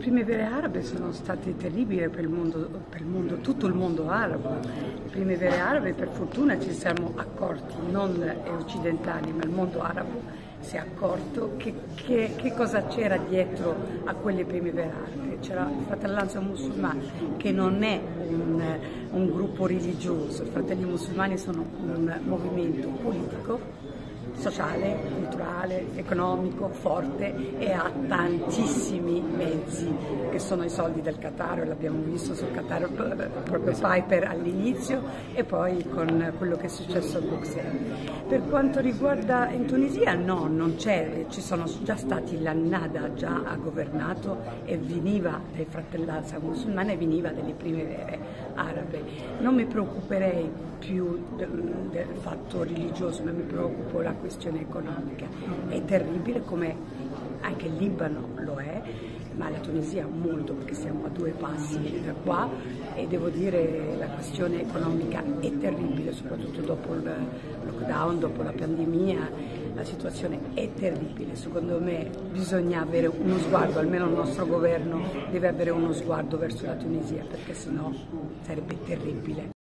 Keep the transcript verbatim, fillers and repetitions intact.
primavere arabe sono state terribili per il mondo, per il mondo, tutto il mondo arabo. Le primavere arabe, per fortuna ci siamo accorti, non occidentali, ma il mondo arabo si è accorto che, che, che cosa c'era dietro a quelle primavere arabe. C'era la Fratellanza Musulmana, che non è un, un gruppo religioso. I Fratelli Musulmani sono un movimento politico, sociale, culturale, economico, forte, e ha tantissimi mezzi che sono i soldi del Qatar. L'abbiamo visto sul Qatar, proprio Piper all'inizio e poi con quello che è successo a Bruxelles. Per quanto riguarda in Tunisia, no, non c'è, ci sono già stati, la Nada già ha governato e veniva dai Fratellanza Musulmana e veniva dalle primavere arabe. Non mi preoccuperei più del, del fatto religioso, ma mi preoccupo la questione economica. È terribile, come anche il Libano lo è, ma la Tunisia molto, perché siamo a due passi da qua, e devo dire la questione economica è terribile, soprattutto dopo il lockdown, dopo la pandemia. La situazione è terribile. Secondo me bisogna avere uno sguardo, almeno il nostro governo deve avere uno sguardo verso la Tunisia, perché sennò sarebbe terribile.